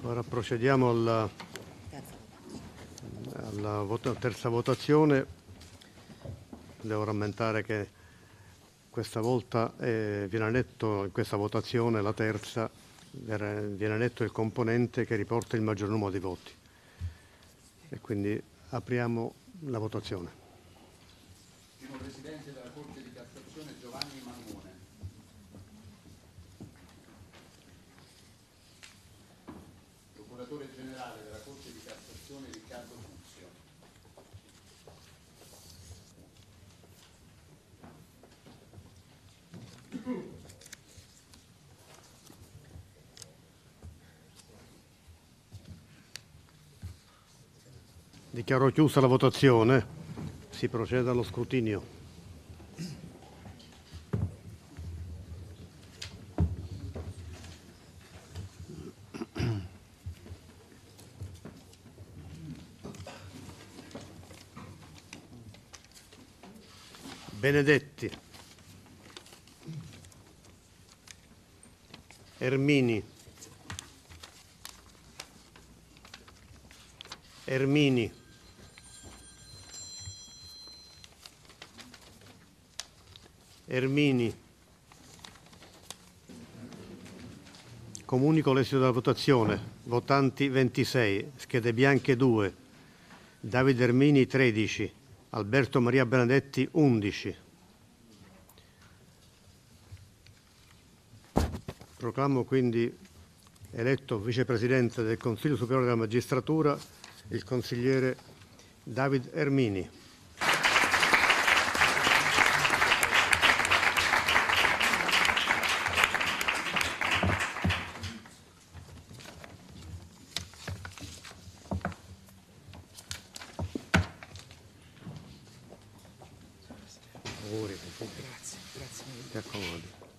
Ora procediamo alla terza votazione. Devo rammentare che questa volta viene eletto in questa votazione, la terza, viene eletto il componente che riporta il maggior numero di voti. E quindi apriamo la votazione. Primo Presidente della Corte di Cassazione Giovanni Mangone. Procuratore Generale della Corte di Cassazione Riccardo Fuzio. Dichiaro chiusa la votazione. Si procede allo scrutinio. Benedetti, Ermini, Ermini, Ermini. Comunico l'esito della votazione. Votanti 26, schede bianche 2, Davide Ermini 13, Alberto Maria Benedetti 11. Proclamo quindi eletto vicepresidente del Consiglio Superiore della Magistratura il consigliere David Ermini. Grazie. Ti accomodi.